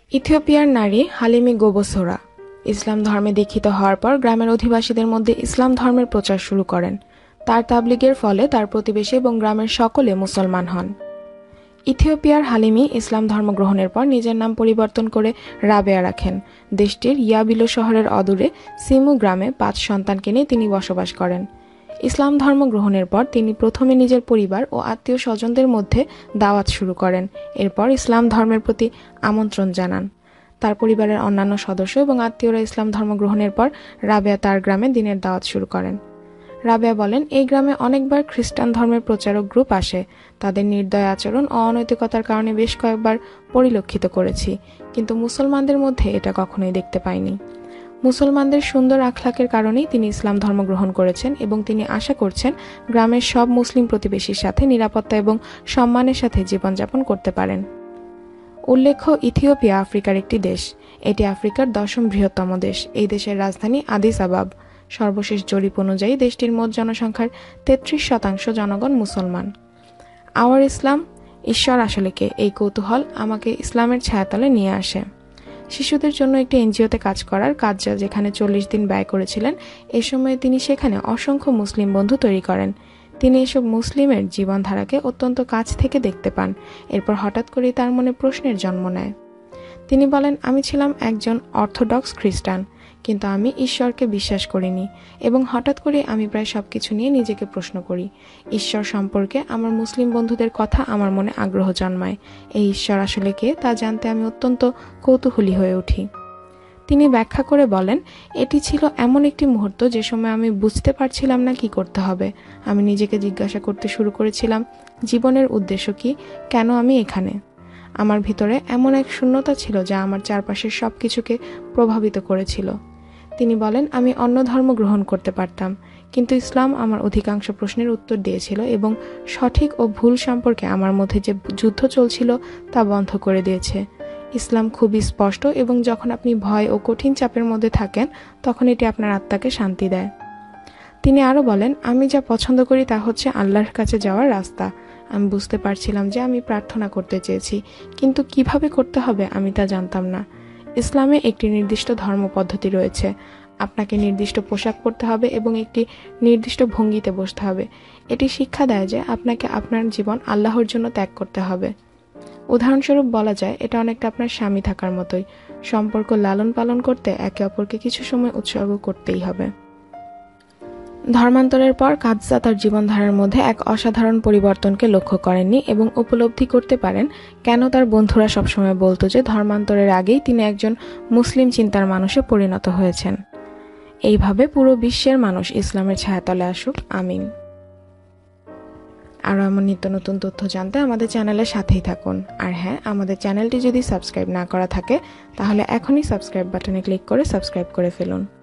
ইথিওপিয়ার নারী হালিমি গোবসোরা ইসলাম ধর্মে দীক্ষিত হওয়ার পর গ্রামের অধিবাসীদের মধ্যে ইসলাম ধর্মের প্রচার শুরু করেন। তার তাবলিগের ফলে তার প্রতিবেশী এবং গ্রামের সকলে মুসলমান হন। ইথিওপিয়ার হালিমি ইসলাম ধর্ম গ্রহণের পর নিজের নাম পরিবর্তন করে রাবেয়া রাখেন। দেশটির ইয়াবিলো শহরের অদূরে সিমু গ্রামে 5 সন্তানকে নিয়ে তিনি বসবাস করেন। ইসলাম ধর্ম গ্রহণের পর তিনি প্রথমে নিজের পরিবার ও আত্মীয় স্বজনদের মধ্যে দাওয়াত শুরু করেন। এরপর ইসলাম ধর্মের প্রতি আমন্ত্রণ জানান। তার পরিবারের অন্যান্য সদস্য এবং আত্মীয়রা ইসলাম ধর্ম গ্রহণের পর রাবেয়া তার গ্রামে দিনের দাওয়াত শুরু করেন। রাবেয়া বলেন, এই গ্রামে অনেকবার খ্রিস্টান ধর্মের প্রচারক গ্রুপ আসে। তাদের নির্দয় আচরণ ও অনৈতিকতার কারণে বেশ কয়েকবার পরিলক্ষিত করেছি, কিন্তু মুসলমানদের মধ্যে এটা কখনোই দেখতে পাইনি। মুসলমানদের সুন্দর আখলাকের কারণেই তিনি ইসলাম ধর্ম গ্রহণ করেছেন এবং তিনি আশা করছেন গ্রামের সব মুসলিম প্রতিবেশীর সাথে নিরাপত্তা এবং সম্মানের সাথে জীবনযাপন করতে পারেন। উল্লেখ্য, ইথিওপিয়া আফ্রিকার একটি দেশ। এটি আফ্রিকার 10ম বৃহত্তম দেশ। এই দেশের রাজধানী আদিস আবাব। সর্বশেষ জরিপ অনুযায়ী দেশটির মোট জনসংখ্যার 33% জনগণ মুসলমান। আওয়ার ইসলাম, ঈশ্বর আসলে কে, এই কৌতূহল আমাকে ইসলামের ছায়াতলে নিয়ে আসে। শিশুদের জন্য একটি এনজিওতে কাজ করার কাজা যেখানে 40 দিন ব্যয় করেছিলেন, এ সময়ে তিনি সেখানে অসংখ্য মুসলিম বন্ধু তৈরি করেন। তিনি এসব মুসলিমের জীবনধারাকে অত্যন্ত কাছ থেকে দেখতে পান। এরপর হঠাৎ করেই তার মনে প্রশ্নের জন্ম নেয়। তিনি বলেন, আমি ছিলাম একজন অর্থোডক্স খ্রিস্টান, কিন্তু আমি ঈশ্বরকে বিশ্বাস করিনি এবং হঠাৎ করে আমি প্রায় সবকিছু নিয়ে নিজেকে প্রশ্ন করি। ঈশ্বর সম্পর্কে আমার মুসলিম বন্ধুদের কথা আমার মনে আগ্রহ জন্মায়। এই ঈশ্বর আসলে কে তা জানতে আমি অত্যন্ত কৌতূহলী হয়ে উঠি। তিনি ব্যাখ্যা করে বলেন, এটি ছিল এমন একটি মুহূর্ত যে সময় আমি বুঝতে পারছিলাম না কি করতে হবে। আমি নিজেকে জিজ্ঞাসা করতে শুরু করেছিলাম, জীবনের উদ্দেশ্য কি, কেন আমি এখানে। আমার ভিতরে এমন এক শূন্যতা ছিল যা আমার চারপাশের সবকিছুকে প্রভাবিত করেছিল। তিনি বলেন, আমি অন্য ধর্ম গ্রহণ করতে পারতাম, কিন্তু ইসলাম আমার অধিকাংশ প্রশ্নের উত্তর দিয়েছিল এবং সঠিক ও ভুল সম্পর্কে আমার মধ্যে যে যুদ্ধ চলছিল তা বন্ধ করে দিয়েছে। ইসলাম খুবই স্পষ্ট এবং যখন আপনি ভয় ও কঠিন চাপের মধ্যে থাকেন তখন এটি আপনার আত্মাকে শান্তি দেয়। তিনি আরও বলেন, আমি যা পছন্দ করি তা হচ্ছে আল্লাহর কাছে যাওয়ার রাস্তা। আমি বুঝতে পারছিলাম যে আমি প্রার্থনা করতে চেয়েছি, কিন্তু কিভাবে করতে হবে আমি তা জানতাম না। ইসলামে একটি নির্দিষ্ট ধর্ম পদ্ধতি রয়েছে। আপনাকে নির্দিষ্ট পোশাক পরতে হবে এবং একটি নির্দিষ্ট ভঙ্গিতে বসতে হবে। এটি শিক্ষা দেয় যে আপনাকে আপনার জীবন আল্লাহর জন্য ত্যাগ করতে হবে। উদাহরণস্বরূপ বলা যায়, এটা অনেকটা আপনার স্বামী থাকার মতোই। সম্পর্ক লালন পালন করতে একে অপরকে কিছু সময় উৎসর্গ করতেই হবে। ধর্মান্তরের পর কাদজা তার জীবনধারার মধ্যে এক অসাধারণ পরিবর্তনকে লক্ষ্য করেননি এবং উপলব্ধি করতে পারেন কেন তার বন্ধুরা সবসময় বলতো যে ধর্মান্তরের আগেই তিনি একজন মুসলিম চিন্তার মানুষে পরিণত হয়েছেন। এইভাবে পুরো বিশ্বের মানুষ ইসলামের ছায়াতলে আসুক, আমিন। আরও এমন নিত্য নতুন তথ্য জানতে আমাদের চ্যানেলের সাথেই থাকুন। আর হ্যাঁ, আমাদের চ্যানেলটি যদি সাবস্ক্রাইব না করা থাকে তাহলে এখনই সাবস্ক্রাইব বাটনে ক্লিক করে সাবস্ক্রাইব করে ফেলুন।